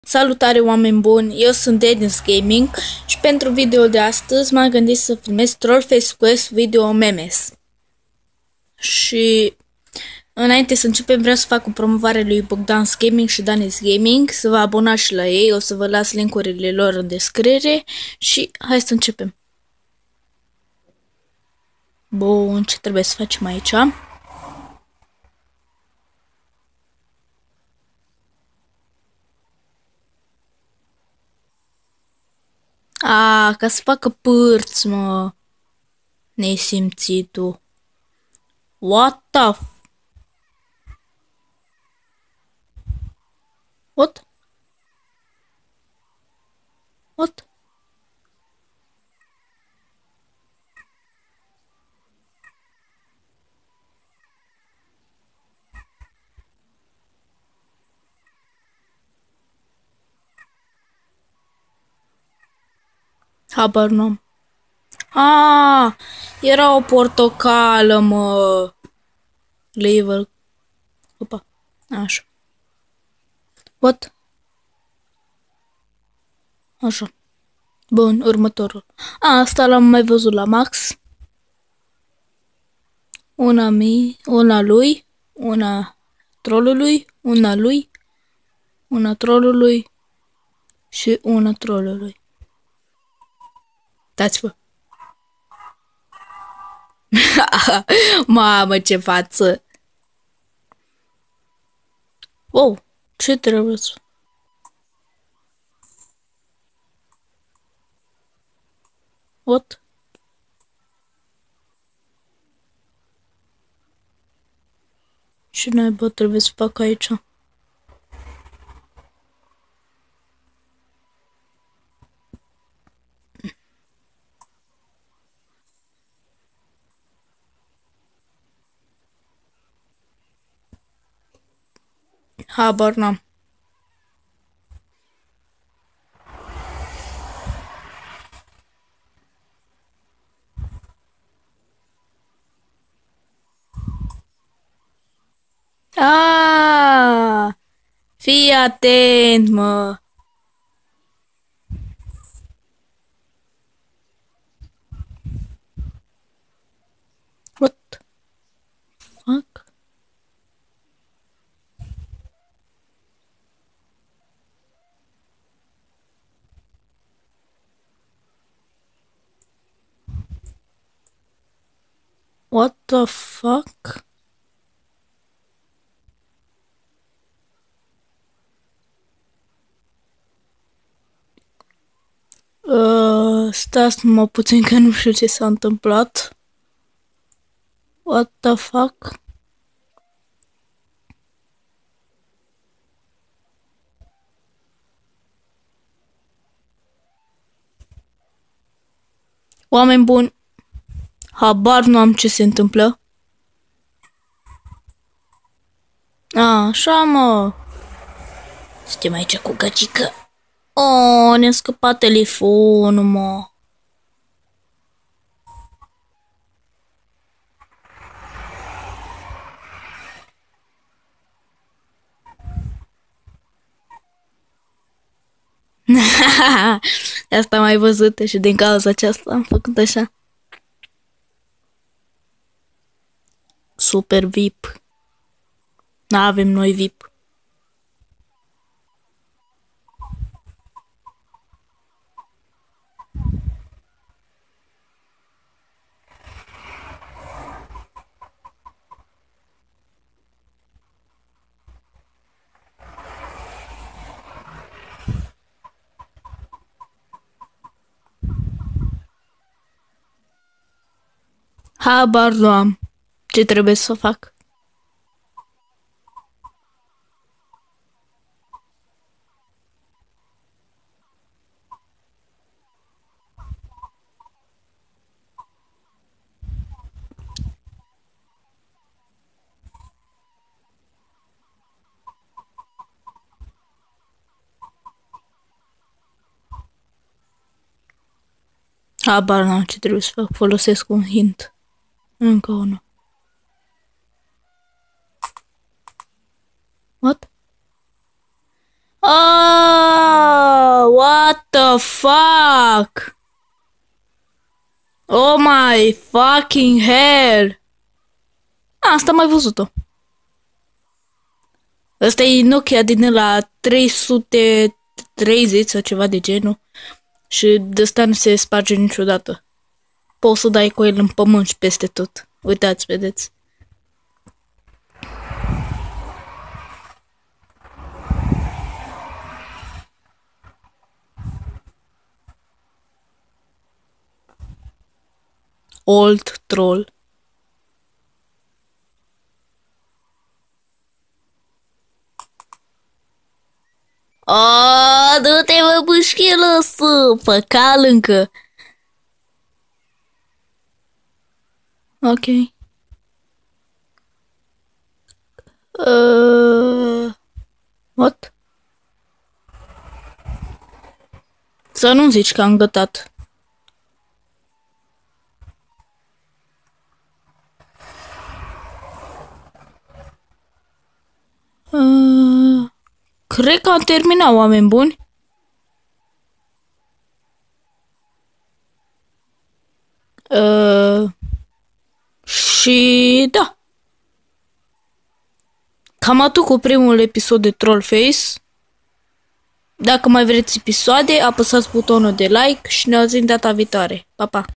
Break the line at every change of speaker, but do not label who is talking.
Salutare oameni buni, eu sunt Dennis Gaming și pentru video de astăzi m-am gândit să filmez Trollface Quest Video Memes. Și înainte să începem vreau să fac o promovare lui Bogdan's Gaming și Danis Gaming, să vă abonați și la ei, o să vă las link-urile lor în descriere și hai să începem. Bun, ce trebuie să facem aici? Ca să facă pârți, mă. Nesimțitul. What the f... What? What? Habar n-am. Era o portocală, mă. Level. Opa. Așa. What? Așa. Bun, următorul. Asta l-am mai văzut la Max. Una lui, una trollului, una lui, una trollului și una trollului. Dați-vă. Mamă, ce față! Wow, ce trebuie să... What? Ce naiba trebuie să fac aici? Habar n-am. Fii atent, mă. What the fuck? What the fuck? Stați numai puțin că nu știu ce s-a întâmplat. What the fuck? Oameni buni, habar nu am ce se întâmplă. Așa, mă. Suntem aici cu găgică. Ne-a scăpat telefonul, mă. Asta am mai văzută și din cauza aceasta am făcut așa. Super VIP. N-avem noi VIP. Habar nu am ce trebuie să fac. Habar n-am ce trebuie să fac. Folosesc un hint. Încă unul. What? the fuck? Oh my fucking hell! Asta am mai văzut-o. Ăsta e Nokia din la 330 sau ceva de genul. Și de ăsta nu se sparge niciodată. Poți să dai cu el în pământ și peste tot. Uitați, vedeți. Old troll. Oh, du-te, mă, bușchilăsă, făcal încă. Ok. What? Să nu zici că am gătat. Cred că am terminat, oameni buni. Și da. Cam atât cu primul episod de Trollface. Dacă mai vreți episoade, apăsați butonul de like și ne auzim data viitoare. Pa, pa!